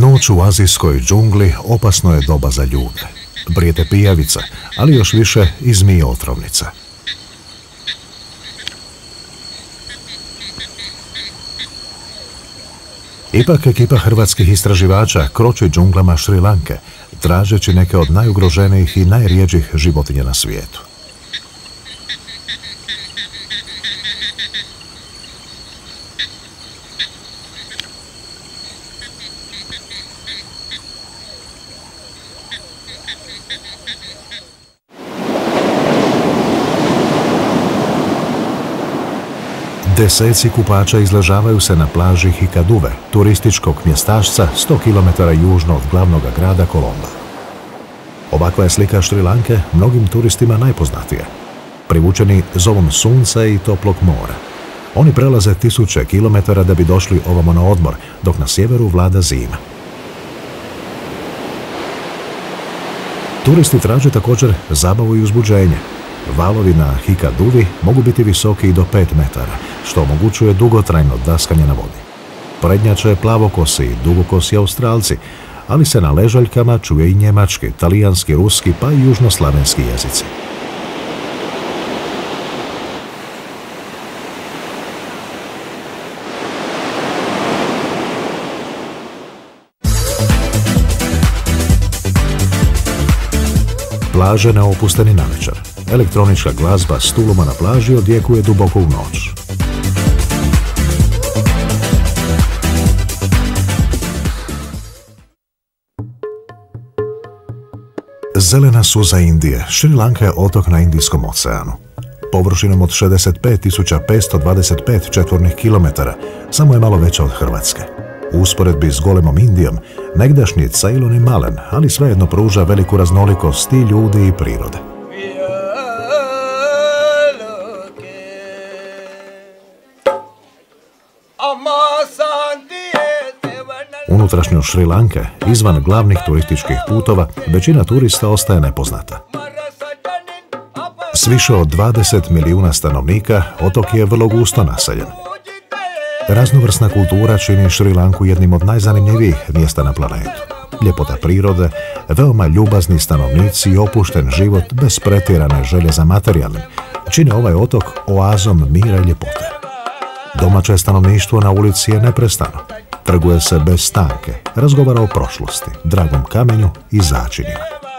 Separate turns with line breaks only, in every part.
Noć u azijskoj džungli opasno je doba za ljude. Prijete pijavica, ali još više i zmije otrovnica. Ipak ekipa hrvatskih istraživača kroči džunglama Šri Lanke, tražeći neke od najugroženijih i najrjeđih životinja na svijetu. Deseci kupača izležavaju se na plaži Hikaduve, turističkog mjestašca 100 km južno od glavnog grada Kolomba. Ovakva je slika Šri Lanke mnogim turistima najpoznatija. Privučeni zovom sunca i toplog mora. Oni prelaze tisuće kilometara da bi došli ovamo na odmor, dok na sjeveru vlada zima. Turisti traže također zabavu i uzbuđenje. Valovi na Hikaduvi mogu biti visoki i do 5 metara, što omogućuje dugotrajno daskanje na vodi. Prednjače plavokosi i dugokosi Australci, ali se na ležaljkama čuje i njemački, talijanski, ruski pa i južnoslavenski jezici. Plaže neopusteni navečer. Elektronička glazba s tuluma na plaži odjekuje duboko u noć. Zelena suza Indije. Šri Lanka je otok na Indijskom oceanu. Površinom od 65.525 četvornih kilometara, samo je malo veća od Hrvatske. U usporedbi s golemom Indijom, negdašnji Ceylon je malen, ali svejedno pruža veliku raznolikost i ljudi i prirode. Unutrašnjost Šri Lanke, izvan glavnih turističkih putova, većina turista ostaje nepoznata. S više od 20 milijuna stanovnika, otok je vrlo gusto naseljen. Raznovrsna kultura čini Šri Lanku jednim od najzanimljivijih mjesta na planetu. Ljepota prirode, veoma ljubazni stanovnici i opušten život bez pretjerane želje za materijalnim čine ovaj otok oazom mira i ljepote. Domaće stanovništvo na ulici je neprestano. Trguje se bez stanke, razgovara o prošlosti, dragom kamenju i začinima.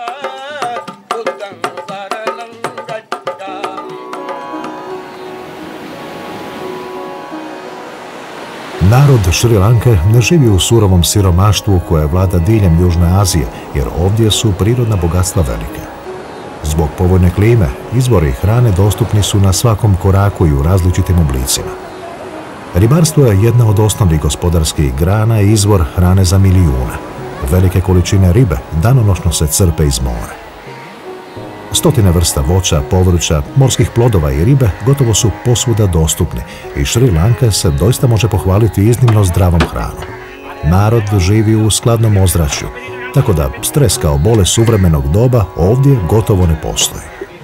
Narod Šri Lanke ne živi u surovom siromaštvu koje vlada diljem Južne Azije, jer ovdje su prirodna bogatstva velike. Zbog povoljne klime, izvori hrane dostupni su na svakom koraku i u različitim oblicima. Ribarstvo je jedna od osnovnih gospodarskih grana i izvor hrane za milijune. Velike količine ribe danonoćno se crpe iz mora. Stotine vrsta voća, povrća, morskih plodova i ribe gotovo su posvuda dostupni i Šri Lanka se doista može pohvaliti iznimno zdravom hranom. Narod živi u skladnom ozračju, tako da stres kao bolest suvremenog doba ovdje gotovo ne postoji.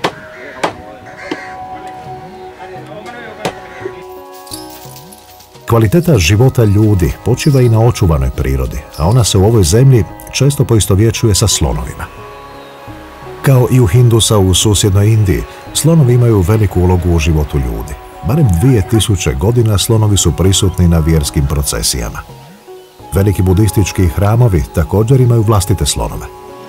Kvaliteta života ljudi počiva i na očuvanoj prirodi, a ona se u ovoj zemlji često poistovjećuje sa slonovima. Kao i u Hindusa u susjednoj Indiji, slonovi imaju veliku ulogu u životu ljudi. Barem 2000 godina slonovi su prisutni na vjerskim procesijama. Veliki budistički hramovi također imaju vlastite slonove.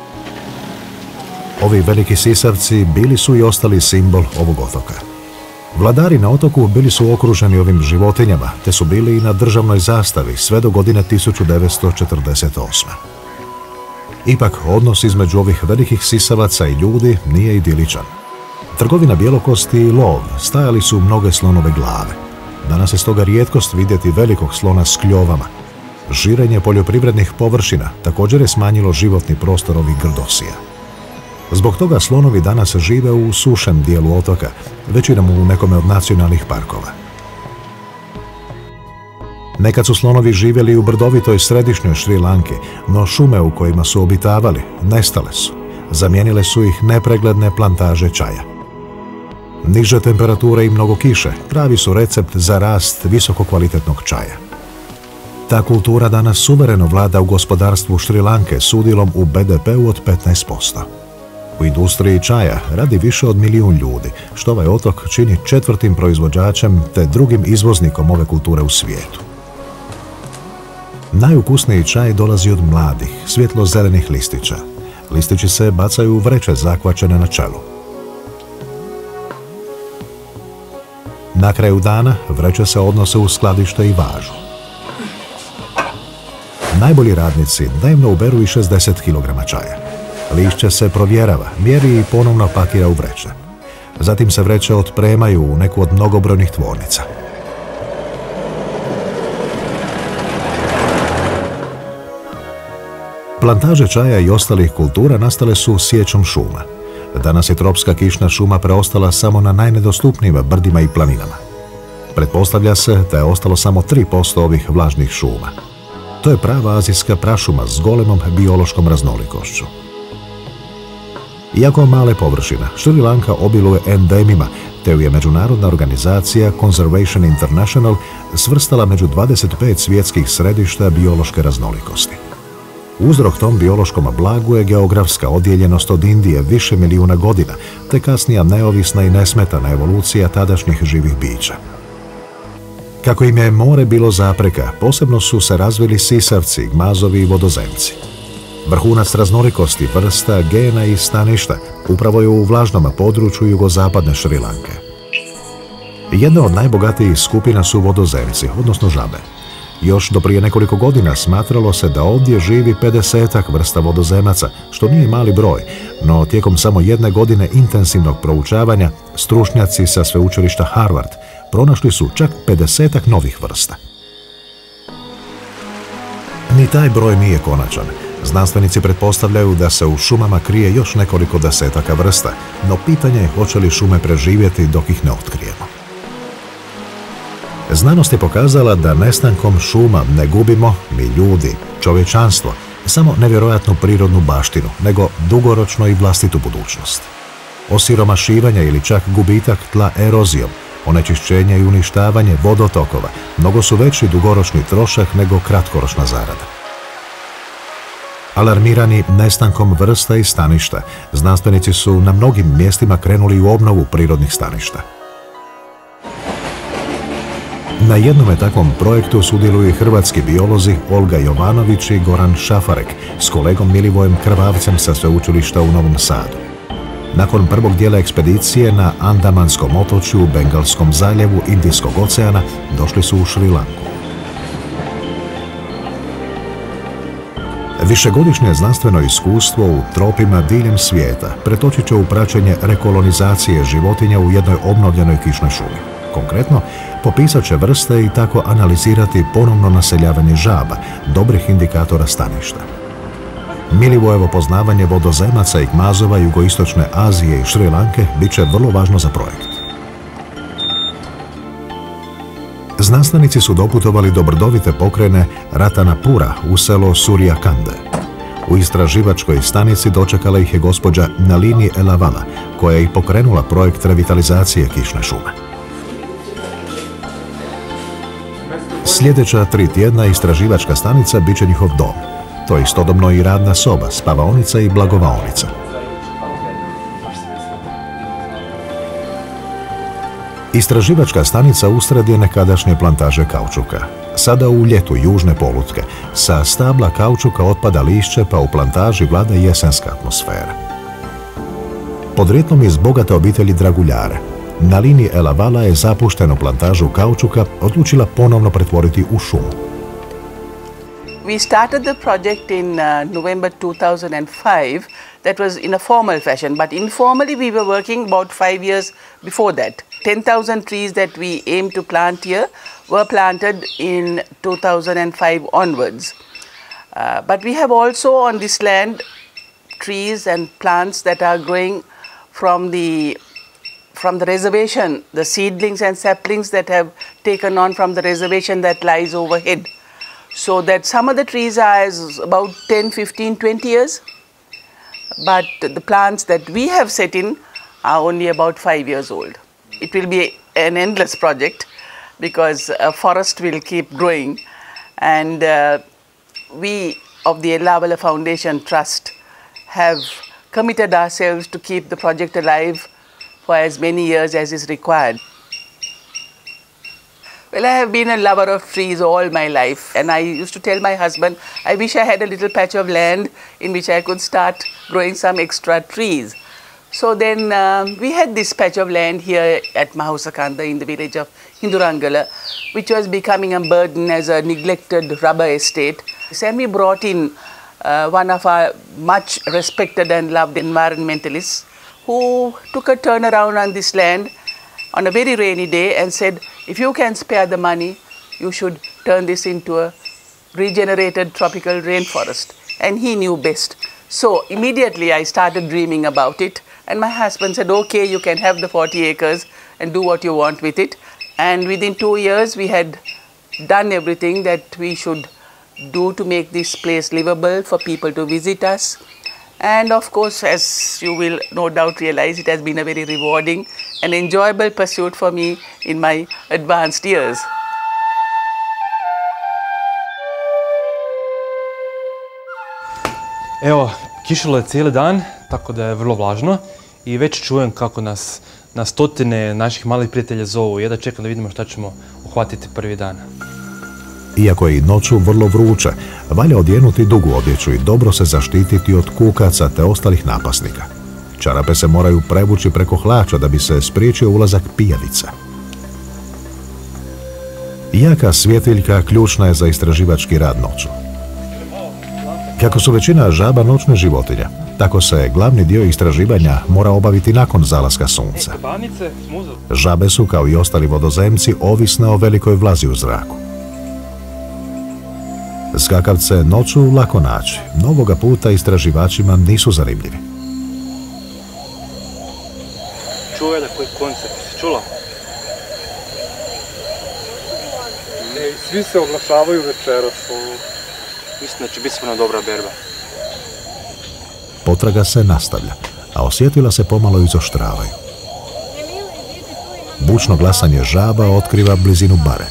Ovi veliki sisavci bili su i ostali simbol ovog otoka. Vladari na otoku bili su okruženi ovim životinjama, te su bili i na državnoj zastavi sve do godine 1948. Ipak, odnos između ovih velikih sisavaca i ljudi nije idiličan. Trgovina bjelokosti i lov stajali su mnoge slonove glave. Danas je stoga rijetkost vidjeti velikog slona s kljovama. Žirenje poljoprivrednih površina također je smanjilo životni prostor ovih grdosija. Zbog toga slonovi danas žive u sušem dijelu otoka, većinom u nekome od nacionalnih parkova. Nekad su slonovi živjeli u brdovitoj središnjoj Šri Lanki, no šume u kojima su obitavali nestale su. Zamijenile su ih nepregledne plantaže čaja. Niže temperature i mnogo kiše pravi su recept za rast visokokvalitetnog čaja. Ta kultura danas suvereno vlada u gospodarstvu Šri Lanke s udjelom u BDP-u od 15%. U industriji čaja radi više od 1 milijun ljudi, što ovaj otok čini 4. proizvođačem te drugim izvoznikom ove kulture u svijetu. Najukusniji čaj dolazi od mladih, svjetlo-zelenih listića. Listići se bacaju u vreće zakvačene na čelu. Na kraju dana vreće se odnose u skladište i važu. Najbolji radnici dnevno uberu i 60 kg čaja. Lišće se provjerava, mjeri i ponovno pakira u vreće. Zatim se vreće otpremaju u neku od mnogobrojnih tvornica. Plantaže čaja i ostalih kultura nastale su sječom šuma. Danas je tropska kišna šuma preostala samo na najnedostupnijim brdima i planinama. Pretpostavlja se da je ostalo samo 3% ovih vlažnih šuma. To je prava azijska prašuma s golemom biološkom raznolikošću. Iako male površina, Šri Lanka obiluje endemima, te ju je međunarodna organizacija Conservation International svrstala među 25 svjetskih središta biološke raznolikosti. Uzrok tom biološkom blagu je geografska odjeljenost od Indije više milijuna godina, te kasnija neovisna i nesmetana evolucija tadašnjih živih bića. Kako im je more bilo zapreka, posebno su se razvili sisavci, gmazovi i vodozemci. Vrhunac raznolikosti vrsta, gena i staništa upravo je u vlažnom području jugozapadne Šri Lanke. Jedna od najbogatijih skupina su vodozemci, odnosno žabe. Još do prije nekoliko godina smatralo se da ovdje živi 50-ak vrsta vodozemaca, što nije mali broj, no tijekom samo jedne godine intenzivnog proučavanja stručnjaci sa sveučilišta Harvard pronašli su čak 50-ak novih vrsta. Ni taj broj nije konačan. Znanstvenici pretpostavljaju da se u šumama krije još nekoliko desetaka vrsta, no pitanje je hoće li šume preživjeti dok ih ne otkrijemo. Znanost je pokazala da nestankom šuma ne gubimo mi ljudi, čovječanstvo, samo nevjerojatnu prirodnu baštinu, nego dugoročno i vlastitu budućnost. Osiromašivanje ili čak gubitak tla erozijom, onečišćenje i uništavanje vodotokova mnogo su veći dugoročni trošak nego kratkoročna zarada. Alarmirani nestankom vrsta i staništa, znanstvenici su na mnogim mjestima krenuli u obnovu prirodnih staništa. Na jednome takvom projektu sudjeluju i hrvatski biolozi Olga Jovanović i Goran Šafarek s kolegom Milivojem Krvavcem sa sveučilišta u Novom Sadu. Nakon prvog dijela ekspedicije na Andamanskom otočju, Bengalskom zaljevu, Indijskog oceana došli su u Šri Lanku. Višegodišnje znanstveno iskustvo u tropima diljem svijeta pretočit će u praćenje rekolonizacije životinja u jednoj obnovljenoj kišnoj šumi. Konkretno, popisat će vrste i tako analizirati ponovno naseljavanje žaba, dobrih indikatora staništa. Milivojevo poznavanje vodozemaca i gmazova jugoistočne Azije i Šri Lanke bit će vrlo važno za projekt. Znanstvenici su doputovali do brdovite pokrajine Ratanapura u selo Surjakande. U istraživačkoj stanici dočekala ih je gospođa Nalini Elavala, koja je i pokrenula projekt revitalizacije kišne šume. Sljedeća 3 tjedna istraživačka stanica bit će njihov dom. To je istodobno i radna soba, spavaonica i blagovaonica. Istraživačka stanica usred je nekadašnje plantaže kaučuka. Sada u ljetu južne polutke, sa stabla kaučuka otpada lišće pa u plantaži vlada jesenska atmosfera. Podrijetlom iz bogate obitelji draguljara, Nalini Elavala je zapuštenu plantažu kaučuka odlučila ponovno pretvoriti u šumu.
We started the project in November 2005. That was in a formal fashion, but informally we were working about 5 years before that. 10,000 trees that we aimed to plant here were planted in 2005 onwards. But we have also on this land trees and plants that are growing from the reservation, the seedlings and saplings that have taken on from the reservation that lies overhead. So that some of the trees are about 10, 15, 20 years, but the plants that we have set in are only about 5 years old. It will be an endless project because a forest will keep growing And we of the Ellavala Foundation Trust have committed ourselves to keep the project alive for as many years as is required. Well, I have been a lover of trees all my life, and I used to tell my husband, I wish I had a little patch of land in which I could start growing some extra trees. So then we had this patch of land here at Mahusakanda in the village of Hindurangala, which was becoming a burden as a neglected rubber estate. And we brought in one of our much respected and loved environmentalists who took a turnaround on this land on a very rainy day and said, if you can spare the money, you should turn this into a regenerated tropical rainforest. And he knew best. So immediately I started dreaming about it. And my husband said, okay, you can have the 40 acres and do what you want with it. And within 2 years, we had done everything that we should do to make this place livable for people to visit us. And of course, as you will no doubt realize, it has been a very rewarding and enjoyable pursuit for me in my advanced years.
Evo, kišilo je cijeli dan, tako da je vrlo vlažno i već čujem kako nas na stotine naših malih prijatelja zovu. Jedva čekam da vidimo šta ćemo uhvatiti prvi dan.
Iako je i noću vrlo vruće, valja odjenuti dugu odjeću i dobro se zaštititi od kukaca te ostalih napasnika. Čarape se moraju prevući preko hlača da bi se spriječio ulazak pijavica. Jaka svjetiljka ključna je za istraživački rad noću. Kako su većina žaba noćne životinje, tako se glavni dio istraživanja mora obaviti nakon zalaska sunca. Žabe su, kao i ostali vodozemci, ovisne o velikoj vlazi u zraku. Skakavce noću lako naći, no ovoga puta istraživačima nisu zanimljivi.
Čuvaj da koji koncept, si čula?
Svi se oglašavaju večeras.
Mislim da će biti svojna dobra berba.
Potraga se nastavlja, a osjetila se pomalo izoštravaju. Bučno glasanje žaba otkriva blizinu bare.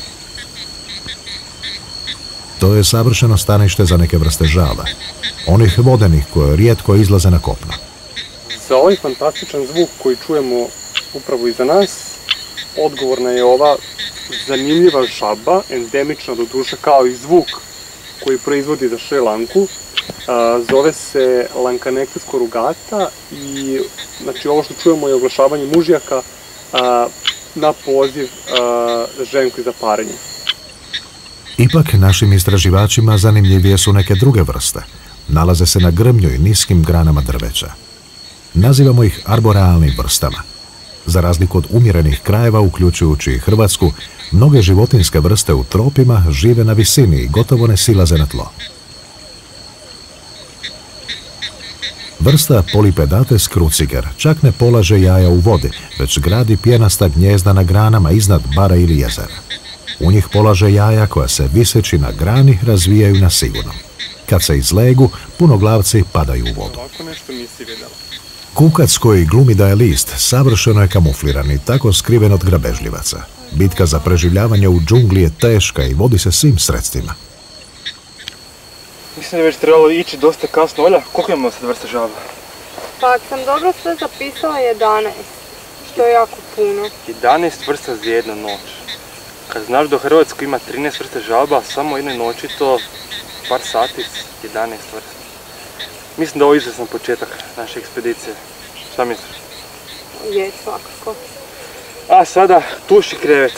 To je savršeno stanište za neke vrste žaba, onih vodenih koje rijetko izlaze na kopno.
Za ovaj fantastičan zvuk koji čujemo upravo iza nas, odgovorna je ova zanimljiva žaba, endemična do duše kao i zvuk koji proizvodi za Šrilanku. Zove se Lankanectes corrugata i znači, ovo što čujemo je oglašavanje mužjaka na poziv ženki za parenje.
Ipak našim istraživačima zanimljivije su neke druge vrste. Nalaze se na grmlju i niskim granama drveća. Nazivamo ih arborealnim vrstama. Za razliku od umjerenih krajeva, uključujući Hrvatsku, mnoge životinjske vrste u tropima žive na visini i gotovo ne silaze na tlo. Vrsta Polypedates cruciger čak ne polaže jaja u vodi, već gradi pjenasta gnijezda na granama iznad bara ili jezera. U njih polaže jaja koja se viseći na grani razvijaju na sigurno. Kad se izlegu, punoglavci padaju u vodu. Kukac koji glumi da je list savršeno je kamufliran i tako skriven od grabežljivaca. Bitka za preživljavanje u džungli je teška i vodi se svim sredstvima.
Mislim da je već trebalo ići dosta kasno. Olja, koliko imamo sad vrsta žaba?
Pa ako sam dobro sve zapisala 11, što je jako puno.
11 vrsta za jednu noć. Kad znaš da u Hrvatskoj ima 13 vrsta žaba, samo u jednoj noći to par sati 11 vrsta. Mislim da ovo je izvrstan početak naše ekspedicije. Šta misliš?
Je, svakako.
A sada tuš i krevet.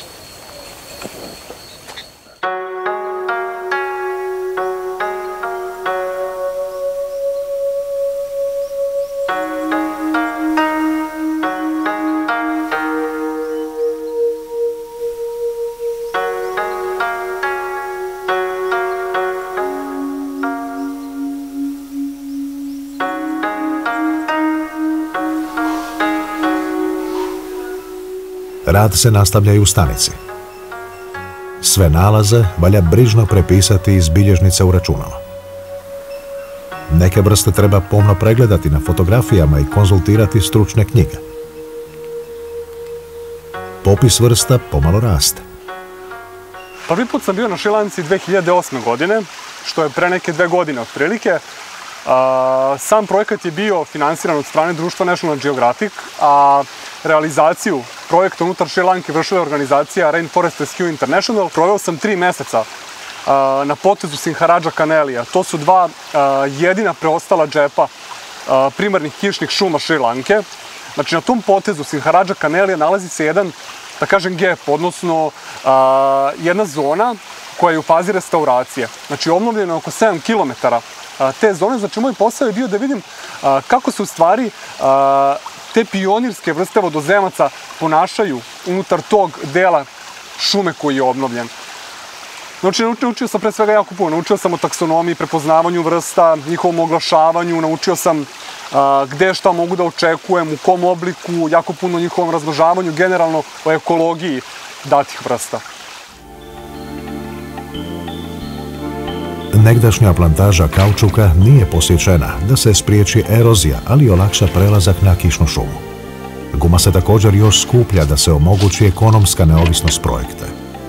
Rad se nastavlja i u stanici. Sve nalaze valja brižno prepisati iz bilježnice u računalo. Neke vrste treba pomno pregledati na fotografijama i konzultirati stručne knjige. Popis vrsta pomalo raste.
Prvi put sam bio na Šrilanci 2008. godine, što je pre neke 2 godine otprilike. Sam projekat je bio finansiran od strane društva National Geographic, a realizaciju projekta unutar Šrilanke vršila je organizacija Rainforest Rescue International. Proveo sam 3 meseca na potezu Sinharadža Kanelija. To su 2 jedina preostala džepa primarnih kišnih šuma Šrilanke. Znači, na tom potezu Sinharadža Kanelija nalazi se jedan, da kažem, gap, odnosno jedna zona koja je u fazi restauracije. Znači, obnovljeno je oko 7 km te zone. Znači, moj posao je bio da vidim kako se u stvari te pionirske vrste vodozemaca ponašaju unutar tog dela šume koji je obnovljen. Znači, naučio sam pre svega jako puno. Naučio sam o taksonomiji, prepoznavanju vrsta, njihovom oglašavanju, naučio sam gde šta mogu da očekujem, u kom obliku, jako puno o njihovom razmnožavanju, generalno o ekologiji datih vrsta.
Negdašnja plantaža kaučuka nije posjećena da se spriječi erozija, ali i olakša prelazak na kišnu šumu. Guma se također još skuplja da se omogući ekonomska neovisnost projekta.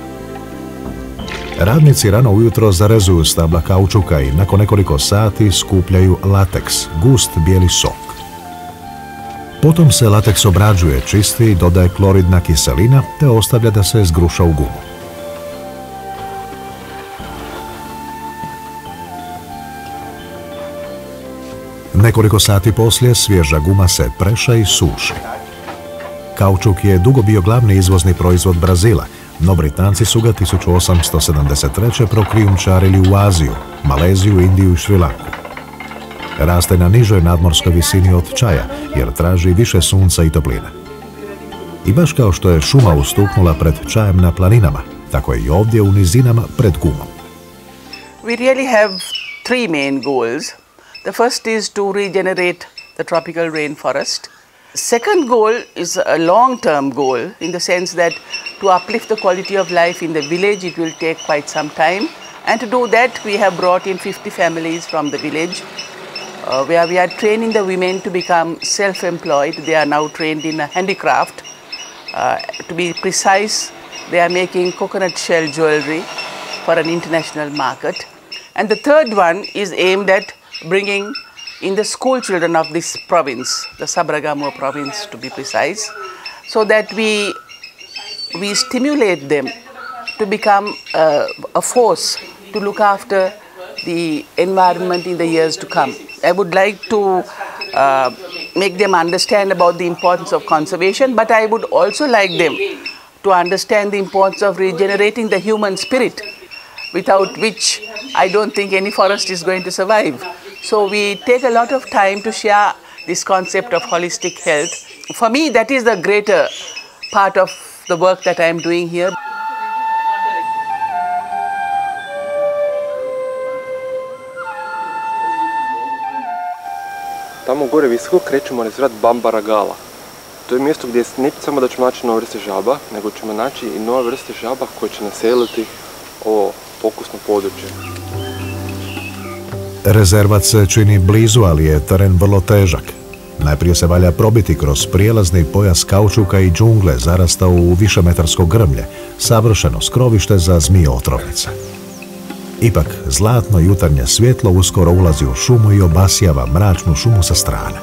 Radnici rano ujutro zarezuju stabla kaučuka i nakon nekoliko sati skupljaju lateks, gust bijeli sok. Potom se lateks obrađuje, čisti i dodaje kloridna kiselina te ostavlja da se zgruša u gumu. Nekoliko sati poslije svježa guma se preša i suši. Kaučuk je dugo bio glavni izvozni proizvod Brazila, no Britanci su ga 1873. prokrijumčarili u Aziju, Maleziju, Indiju i Šrilanku. Raste na nižoj nadmorskoj visini od čaja, jer traži više sunca i topline. I baš kao što je šuma ustuknula pred čajem na planinama, tako je i ovdje u nizinama pred gumom.
We really have 3 main goals. The first is to regenerate the tropical rainforest. Second goal is a long-term goal in the sense that to uplift the quality of life in the village, it will take quite some time. And to do that, we have brought in 50 families from the village where we are training the women to become self-employed. They are now trained in a handicraft. To be precise, they are making coconut shell jewelry for an international market. And the third one is aimed at bringing in the school children of this province, the Sabaragamuwa province to be precise, so that we stimulate them to become a force to look after the environment in the years to come. I would like to make them understand about the importance of conservation, but I would also like them to understand the importance of regenerating the human spirit, without which I don't think any forest is going to survive. So we take a lot of time to share this concept of holistic health. For me, that is the greater part of the work that I am doing here.
Tamo gore visoko krećemo niz vrat Bambaragala. To je mjesto gdje ne samo da ćemo naći nove vrste žaba, nego ćemo naći i nove vrste žaba koje će naseliti ovo pokusno područje.
Rezervat se čini blizu, ali je teren vrlo težak. Najprije se valja probiti kroz prijelazni pojas kaučuka i džungle zarastao u višemetarsko grmlje, savršeno skrovište za zmije otrovnice. Ipak, zlatno jutarnje svjetlo uskoro ulazi u šumu i obasjava mračnu šumu sa strane.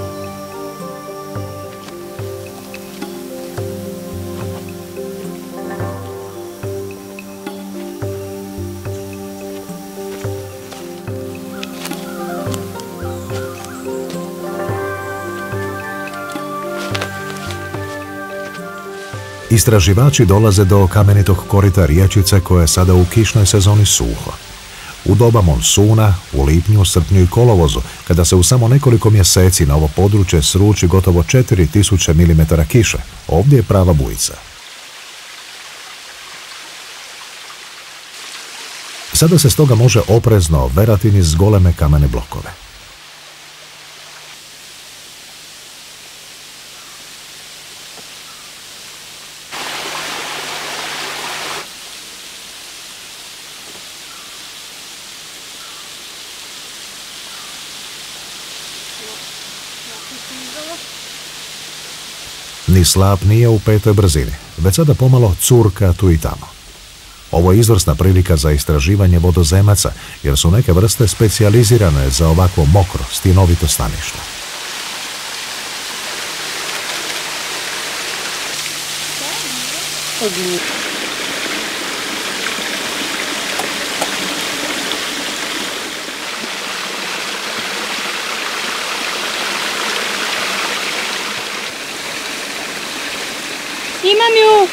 Istraživači dolaze do kamenitog korita riječice koje je sada u kišnoj sezoni suho. U doba monsuna, u lipnju, srpnju i kolovozu, kada se u samo nekoliko mjeseci na ovo područje sruči gotovo 4000 mm kiše, ovdje je prava bujica. Sada se stoga može oprezno verati niz goleme kamene blokove. Ni slap nije u petoj brzini, već sada pomalo curka tu i tamo. Ovo je izvrsna prilika za istraživanje vodozemaca, jer su neke vrste specijalizirane za ovakvo mokro, stjenovito stanište.
Imam ju!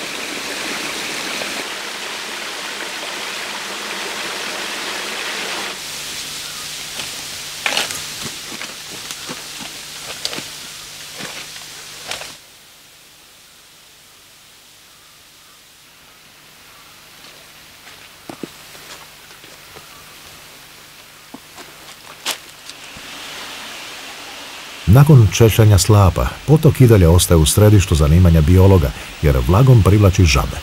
Nakon češljanja slapa, potok i dalje ostaje u središtu zanimanja biologa, jer vlagom privlači žabe.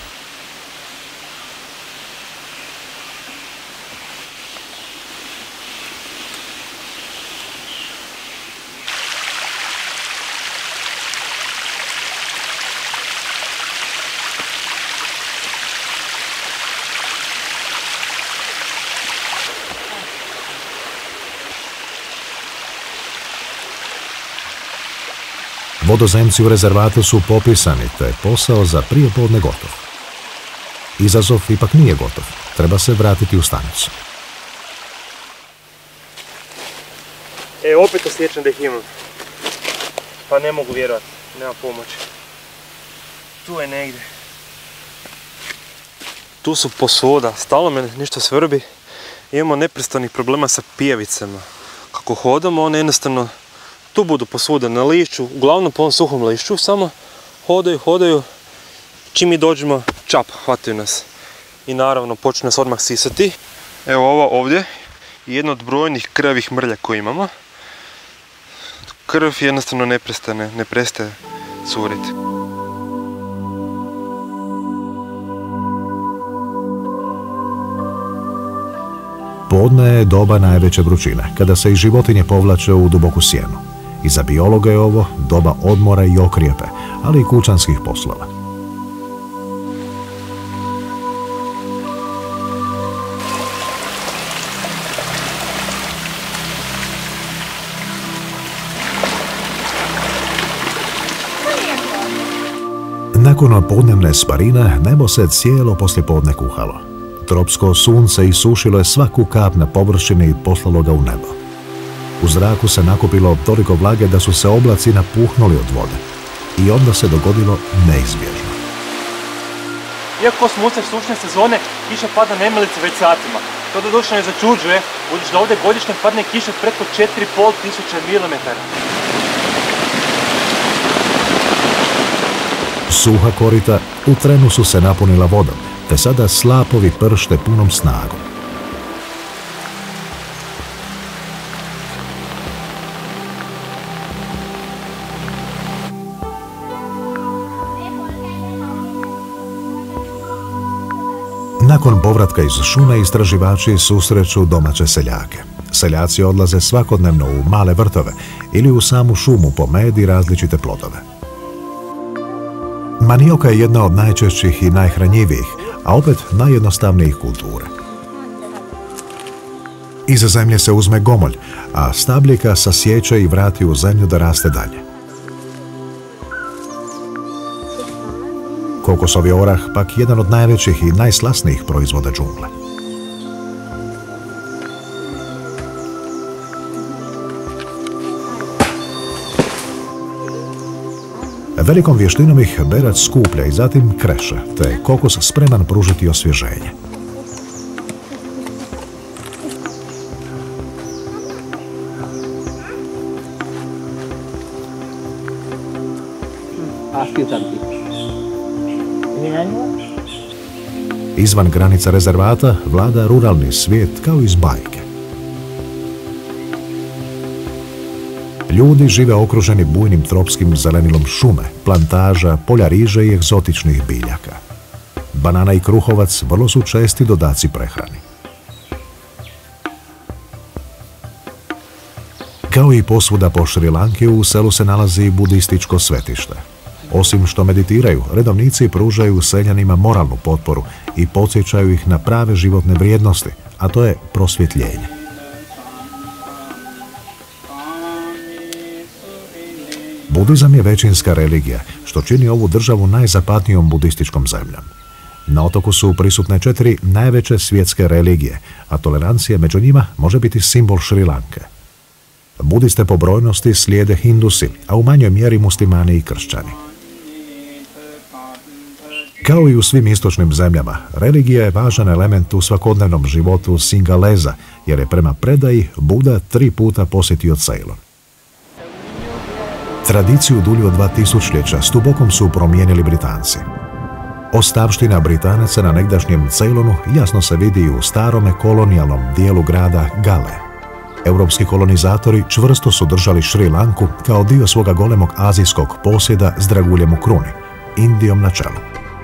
Vodozemci u rezervatu su popisani, te je posao za prijepodne gotov. Izazov ipak nije gotov, treba se vratiti u stanicu.
Opet osjećam da ih imam. Pa ne mogu vjerovati, nema pomoći. Tu je negdje. Tu su posuda, stalno me ništa svrbi. Imamo neprestanih problema sa pijavicama. Kako hodamo, one jednostavno tu budu posvuda na lišću, uglavnom po ovom suhom lišću, samo hodaju. Čim mi dođemo, čap, hvataju nas. I naravno, počne nas odmah sisati. Evo ovo ovdje je jedna od brojnih krvavih mrlja koje imamo. Krv jednostavno ne prestaje curiti.
Podne je doba najveće vrućine, kada se i životinje povlače u duboku sjenu. I za biologa je ovo doba odmora i okrijepe, ali i kućanskih poslova. Nakon podnevne sparine, nebo se cijelo poslijepodne kuhalo. Tropsko sunce isušilo je svaku kap na površini i poslalo ga u nebo. U zraku se nakupilo toliko vlage da su se oblaci napuhnuli od vode. I onda se dogodilo neizbježno.
Iako smo usred sušne sezone, kiša pada nemilice već satima. To doduše ne začuđuje, budući da ovdje godišnje padne kiša preko 4.500 mm.
Suha korita u trenu su se napunila vodom, te sada slapovi pršte punom snagom. Nakon povratka iz šume istraživači susreću domaće seljake. Seljaci odlaze svakodnevno u male vrtove ili u samu šumu po med i različite plodove. Manioka je jedna od najčešćih i najhranjivijih, a opet najjednostavnijih kultura. Iza zemlje se uzme gomolj, a stabljika sasječe i vrati u zemlju da raste dalje. Kokosovi orah pak jedan od najvećih i najslasnijih proizvoda džungle. Velikom vještinom ih berač skuplja i zatim kreše, te je kokos spreman pružiti osvježenje. Izvan granica rezervata vlada ruralni svijet kao iz bajke. Ljudi žive okruženi bujnim tropskim zelenilom šume, plantaža, polja riže i egzotičnih biljaka. Banana i kruhovac vrlo su česti dodaci prehrani. Kao i posvuda po Šri Lanki, u selu se nalazi budističko svetište. Osim što meditiraju, redovnici pružaju seljanima moralnu potporu i podsjećaju ih na prave životne vrijednosti, a to je prosvjetljenje. Budizam je većinska religija, što čini ovu državu najzapadnijom budističkom zemljom. Na otoku su prisutne 4 najveće svjetske religije, a tolerancija među njima može biti simbol Šri Lanke. Budiste po brojnosti slijede Hindusi, a u manjoj mjeri muslimani i kršćani. Kao i u svim istočnim zemljama, religija je važan element u svakodnevnom životu Singaleza, jer je prema predaji Buda 3 puta posjetio Ceylon. Tradiciju dulju od 2000 stubokom su promijenili Britanci. Ostavština Britanaca na negdašnjem Ceylonu jasno se vidi u starome kolonijalnom dijelu grada Gale. Europski kolonizatori čvrsto su držali Šri Lanku kao dio svoga golemog azijskog posjeda s draguljem u kruni, Indijom na čelu.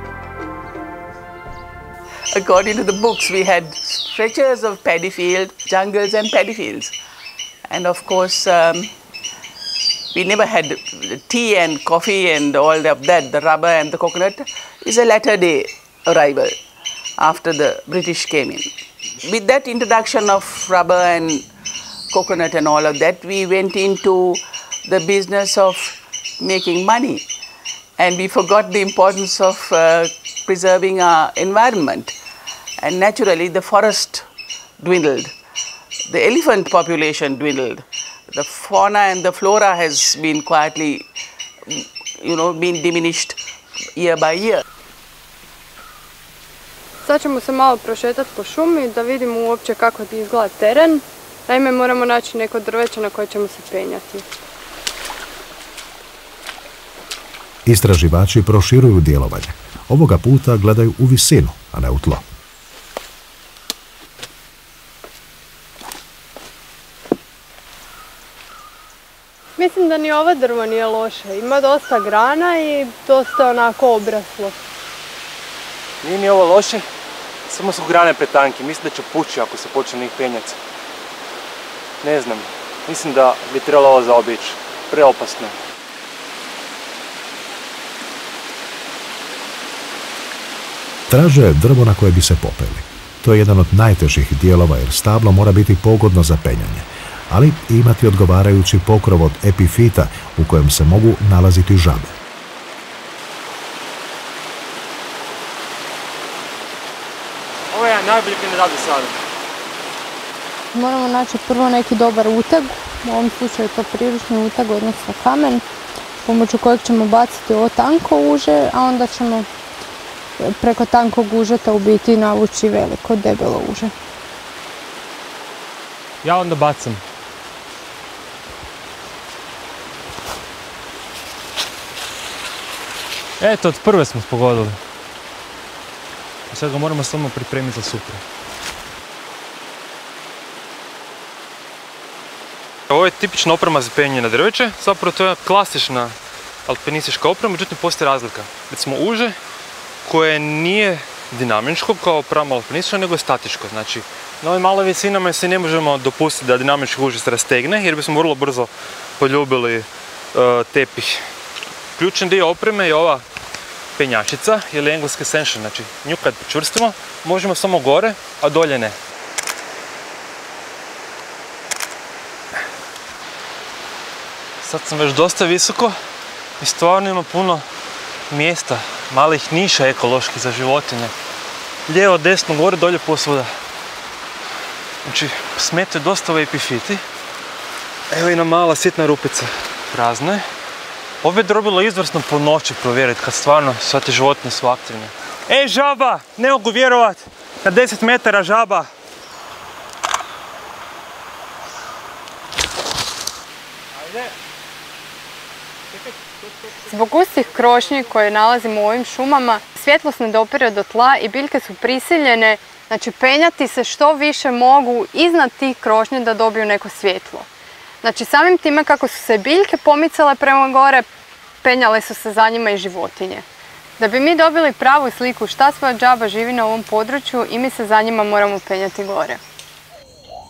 According to the books, we had stretches of paddy field, jungles and paddy fields. And of course, we never had tea and coffee and all of that. The rubber and the coconut is a latter day arrival after the British came in. With that introduction of rubber and coconut and all of that, we went into the business of making money. And we forgot the importance of preserving our environment. And naturally, the forest dwindled. The elephant population dwindled. The fauna and the flora has been quietly, been diminished year by year.
Sad ćemo se malo prošetati po šumi da vidimo uopće kako izgleda teren. Naime, moramo naći neko drveće na koje ćemo se penjati.
Istraživači proširuju djelovanje. Ovoga puta gledaju u visinu, a ne u tlo.
Mislim da ni ovo drvo nije loše. Ima dosta grana i dosta onako obraslo.
Nije ni ovo loše, samo su grane pretanke. Mislim da će pući ako se počne njih penjati. Ne znam, mislim da bi trebalo ovo zaobići. Preopasno.
Traže drvo na koje bi se popeli. To je jedan od najtežih dijelova jer stablo mora biti pogodno za penjanje, ali imati odgovarajući pokrov od epifita u kojem se mogu nalaziti žabe.
Ovo je najbolji kandidat do sada.
Moramo naći prvo neki dobar uteg, u ovom slučaju je to priručni uteg, odnosno kamen, pomoću kojeg ćemo baciti ovo tanko uže, a onda ćemo preko tankog užeta u biti navući veliko, debelo uže.
Ja onda bacam. Eto, od prve smo pogodili. Sad ga moramo samo pripremiti za sutra. Ovo je tipična oprema za penjanje na drveće. Zapravo to je klasična alpinistička oprema, međutim postoji razlika. Recimo uže koje nije dinamičko kao pravo alpinistično, nego je statičko. Znači, na ovim malim visinama se ne možemo dopustiti da dinamički uže se rastegne, jer bismo vrlo brzo poljubili tepih. Ključni dio opreme je ova penjačica ili engleski ascension. Znači, nju kad čvrstimo, možemo samo gore, a dolje ne. Sad sam već dosta visoko i stvarno ima puno mjesta, malih niša ekoloških za životinje. Lijevo, desno, gore, dolje, posvuda. Znači, smetaju dosta ovi epifiti. Evo jedna mala sitna rupica, prazna je. Ovo je bilo izvrsno po noći provjeriti kad stvarno sve te životinje su aktivne. Ej, žaba! Ne mogu vjerovat! Na 10 metara žaba!
Zbog gustih krošnji koje nalazimo u ovim šumama, svjetlost ne dopire do tla i biljke su prisiljene, znači penjati se što više mogu iznad tih krošnji da dobiju neko svjetlo. Znači samim time kako su se biljke pomicale prema gore, penjale su se za njima i životinje. Da bi mi dobili pravu sliku šta sve od žaba živi na ovom području i mi se za njima moramo penjati gore.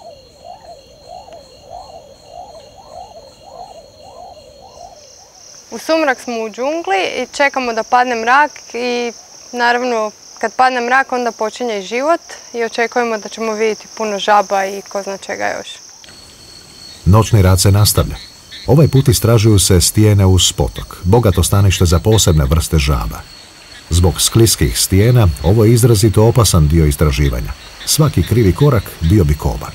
U U sumrak smo u džungli i čekamo da padne mrak i naravno kad padne mrak onda počinje i život i očekujemo da ćemo vidjeti puno žaba i ko zna čega još.
Noćni rad se nastavlja. Ovaj put istražuju se stijene uz potok, bogato stanište za posebne vrste žaba. Zbog skliskih stijena ovo je izrazito opasan dio istraživanja. Svaki krivi korak bio bi koban.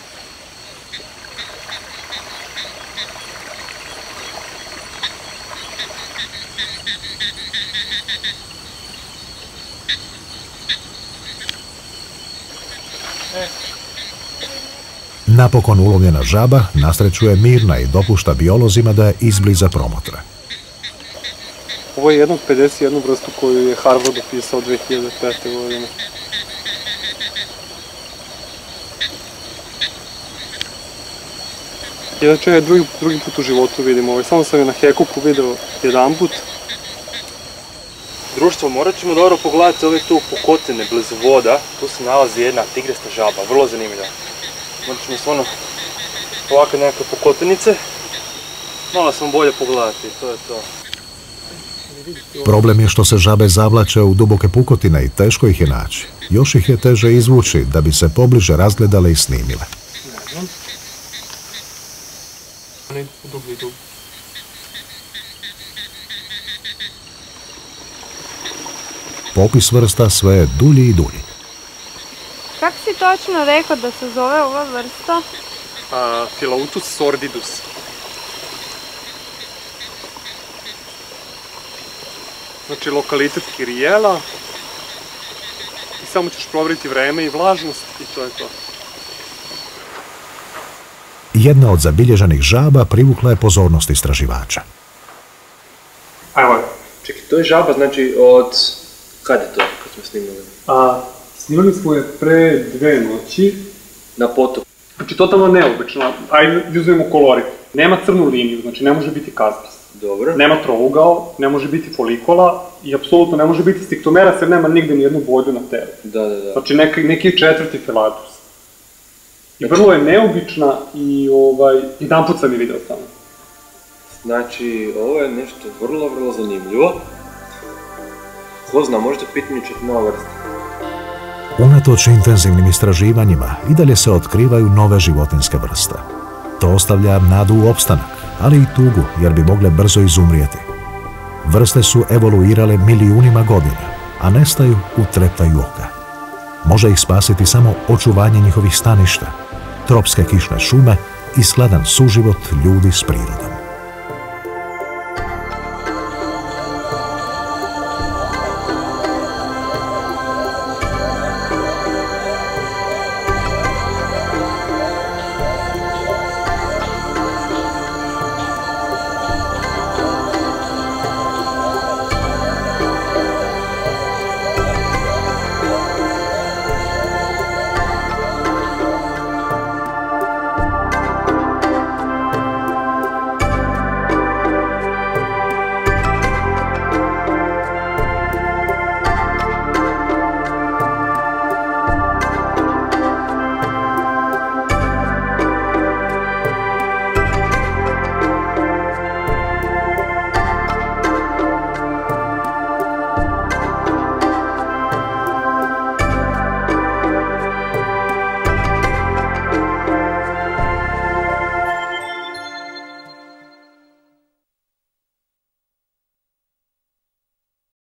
Napokon ulovljena žaba nasreću je mirna i dopušta biolozima da je izbliza promotre.
Ovo je jedna od 51 vrstu koju je Harvard opisao 2005. godine. Inače je drugi put u životu vidim ovaj. Samo sam je na Hekuku video jedan put.
Društvo, morat ćemo dobro pogledati ove tu pukotine blizu voda. Tu se nalazi jedna tigrasta žaba, vrlo zanimljiva. Morat ćemo stvarno ovakve nekakve pukotinice. Malo sam bolje pogledati, to je to.
Problem je što se žabe zavlače u duboke pukotine i teško ih je naći. Još ih je teže izvući da bi se pobliže razgledale i snimile. Popis vrsta sve je dulji i dulji.
Kako si točno rekao da se zove ova vrsta?
Philautus sordidus. Znači lokalitet Kirijela. I samo ćeš provjeriti vreme i vlažnost i to je to.
Jedna od zabilježenih žaba privukla je pozornost istraživača.
Ajmo.
Čekaj, to je žaba, znači od... Kad je to, kad smo snimali?
Snimali smo je pre 2 noći.
Na potoku.
Znači totalno neobično. Ajde, uzmemo kolorit. Nema crnu liniju, znači ne može biti kaspis.
Dobro.
Nema trougao, ne može biti folikola i apsolutno ne može biti stiktomera jer nema nigde nijednu bodu na telu.
Da.
Znači neki četvrti filatus. I vrlo je neobična i jedan put sam je video samo.
Znači, ovo je nešto vrlo zanimljivo. Ko zna, možda pitanje čak nova vrsta.
Unatoč intenzivnim istraživanjima i dalje se otkrivaju nove životinjske vrste. To ostavlja nadu u opstanak, ali i tugu jer bi mogle brzo izumrijeti. Vrste su evoluirale milijunima godina, a nestaju u treptaju oka. Može ih spasiti samo očuvanje njihovih staništa, tropske kišne šume i skladan suživot ljudi s prirodom.